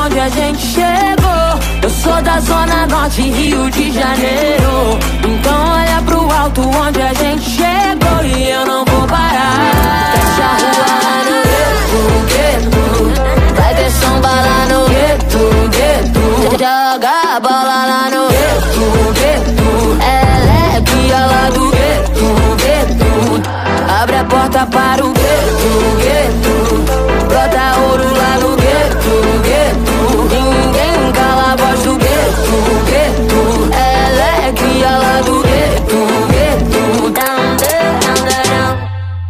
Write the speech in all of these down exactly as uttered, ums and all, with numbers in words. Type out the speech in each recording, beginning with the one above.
onde a gente chegou. Eu sou da Zona Norte, Rio de Janeiro. Então olha pro alto onde a gente chegou. E eu não vou parar. Fecha a rua lá no gueto, gueto. Vai ter samba lá no gueto, gueto. Joga a bola lá no gueto, gueto. Ela é guia lá do gueto, gueto. Abre a porta para o gueto, gueto. Brota ouro lá no gueto, gueto. Ninguém cala a voz do gueto, gueto. Ela é cria lá do gueto, gueto. Down, down, down, down.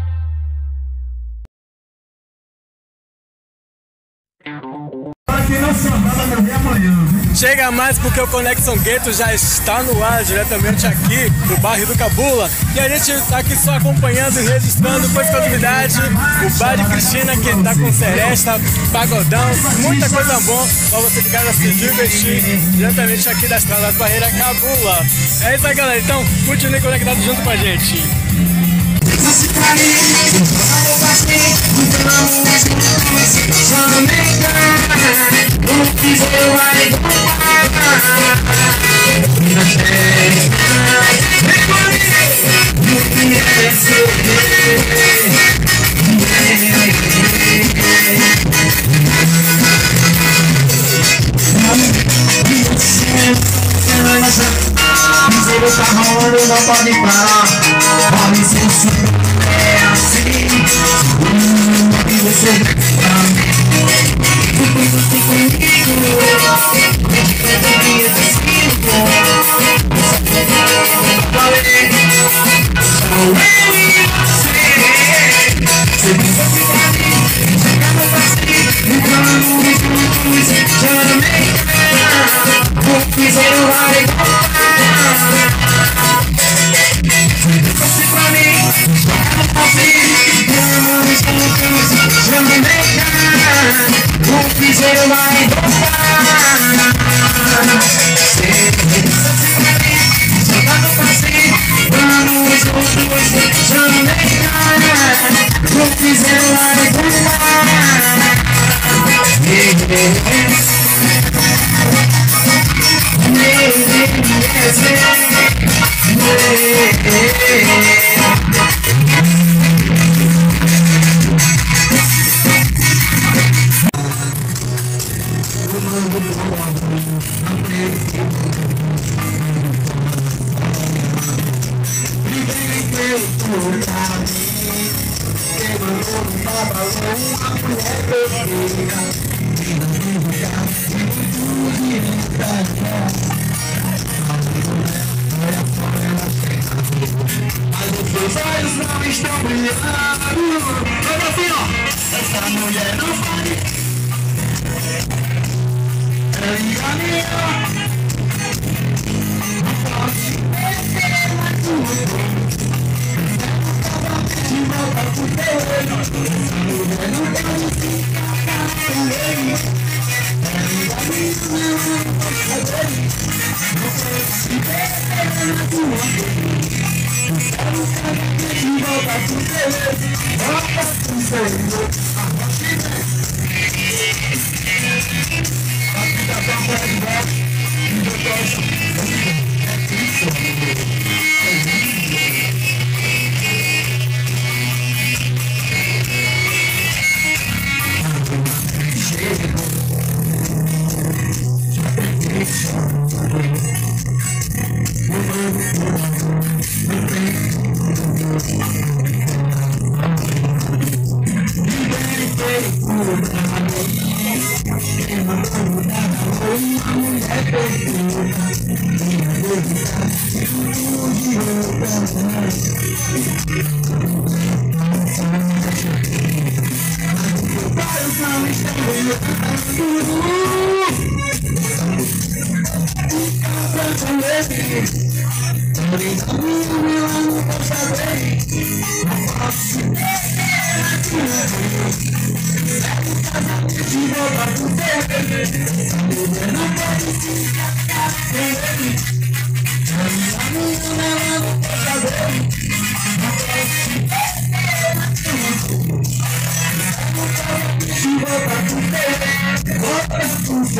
Chega mais porque o Conexão Gueto já está no ar, diretamente aqui no bairro do Cabula. E a gente está aqui só acompanhando e registrando com exclusividade o bar de Cristina, que está com seresta, pagodão, muita coisa boa para você ficar a se divertir, diretamente aqui da Estrada das Barreiras Cabula. É isso aí, galera, então continue conectado junto com a gente. O carro não pode parar. Vale sem su, é assim. E você vai pra mim. Você comigo. Eu devia ter sido bom. Só eu e você. Você disse pra mim. Chegar no passeio. Entrando juntos. Já não me engano. O piseiro vai igual. Você pra mim, já não consigo. Vamos juntos, já me deixa. O piseiro vai voltar. Você pra mim, já não consigo. Vamos juntos, já me deixa. O piseiro vai voltar. Seus olhos não estão brilhando. Olha assim, ó. Essa mulher não vale. Ela liga a minha. Não posso perder na tua. De volta pro teu olho. Essa mulher não pode ficar com ele. Ela liga a minha. Não posso perder. Não posso perder na tua. Quero saber de volta pro teu olho. Volta pro teu olho. A vida tá pra de volta. E eu tô achando.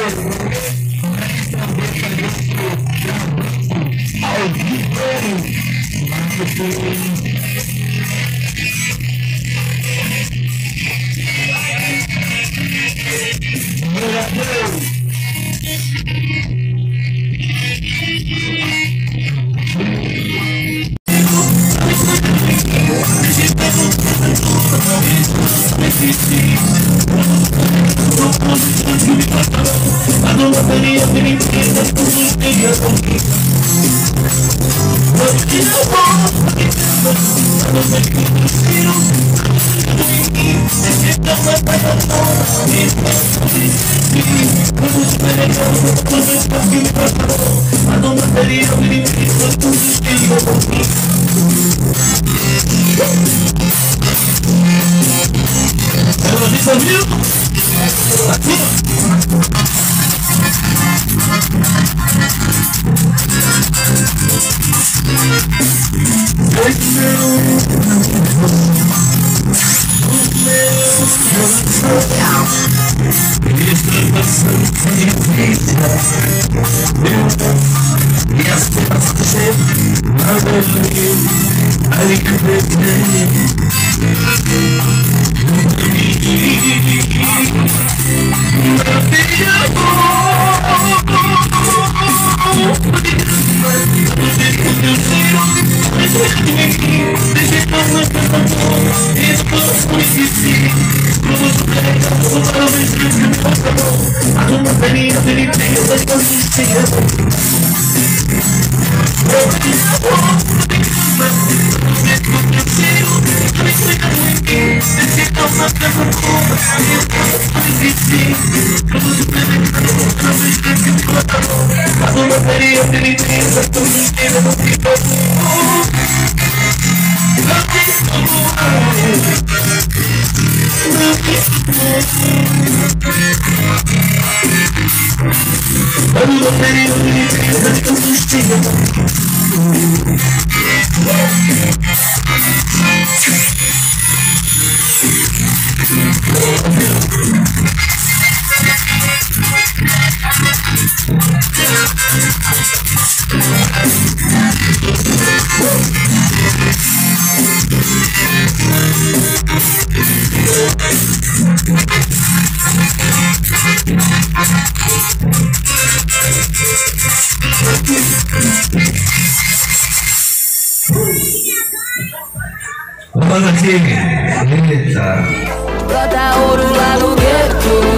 Bota ouro lá no gueto.